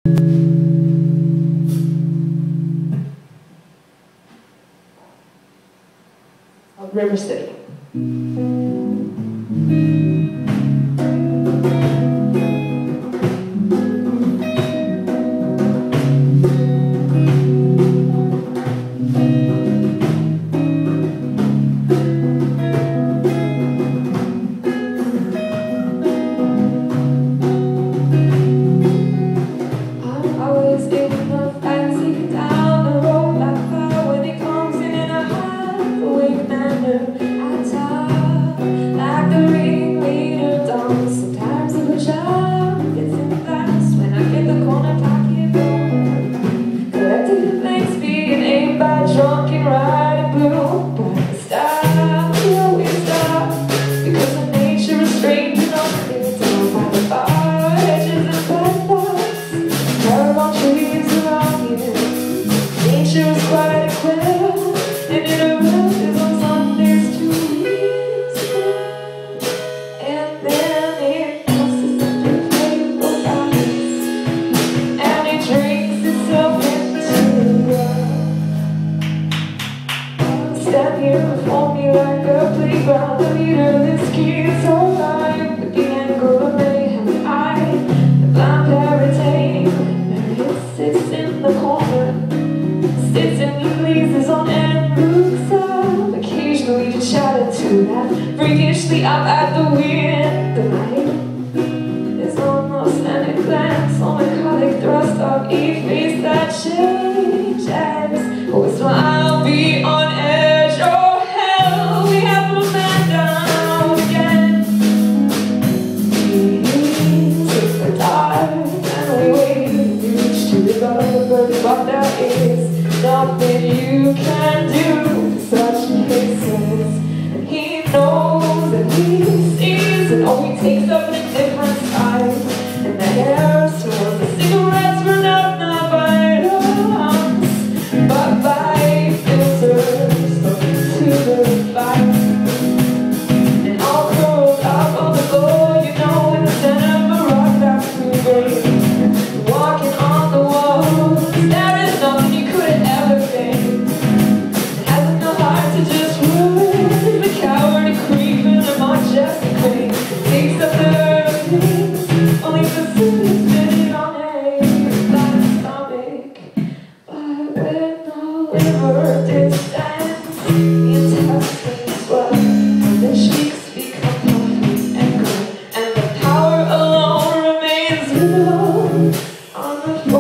River City. Stand here before me like a playground. The leader of this key is so alive with the angle of mayhem. The blind parroting, and it sits in the corner, sits and pleases on and looks up, occasionally to chatter to that freakishly up at the wind. The night is almost an glance, on the colic thrust of each face that changes. Oh, smile be on edge. Oh hell, we have no man down again. We take the dark and we wait. We reach to the bottom, but there is nothing you can do for such cases. And he knows and he sees, and oh, he takes up a different side. And the hair smells, the cigarettes burn up not by lungs, but by filters to the fire. And all curled up on the floor, you know, in the center of a rock that's moving, walking on the walls. There is nothing you could ever think. It hasn't the heart to just run, the coward and creep in the majestic queen. Takes up the things, only the food sitting on a flat stomach. But with no liver distance, the intestines swell, and the cheeks become puffy and gray, and the power alone remains low on the floor.